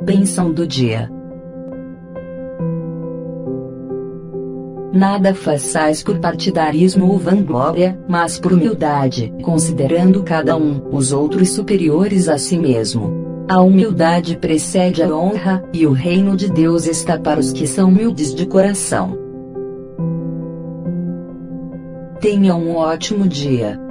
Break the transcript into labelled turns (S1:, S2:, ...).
S1: Bênção do dia. Nada façais por partidarismo ou vanglória, mas por humildade, considerando cada um os outros superiores a si mesmo. A humildade precede a honra, e o reino de Deus está para os que são humildes de coração. Tenha um ótimo dia.